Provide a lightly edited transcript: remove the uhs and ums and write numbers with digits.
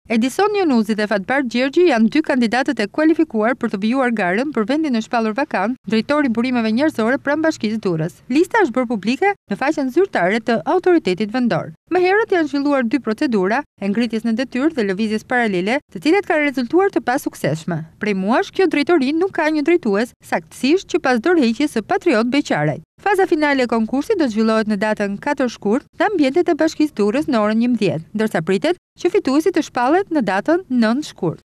Edison Jonuzi dhe Fatbar Gjergji janë 2 kandidatët e kualifikuar për të vijuar garën për vendin e shpallur vakant, drejtori Burimeve Njerëzore pranë Bashkisë Durrës. Lista është bërë publike në faqen zyrtare të autoritetit vendor. Më herët janë zhvilluar 2 procedura, e ngritjes në detyrë dhe lëvizjes paralele, të cilat kanë rezultuar të pasuksesshme. Prej muash, kjo drejtori nuk ka një drejtues, saktësisht që pas dorëheqjes së Patriot Beqaraj. Faza finale e konkursit do të zhvillohet në datën 4 shkurt në ambientet e Bashkisë Durrës në orën 11, ndërsa pritet që fituesi të shpallet në datën 9 shkurt.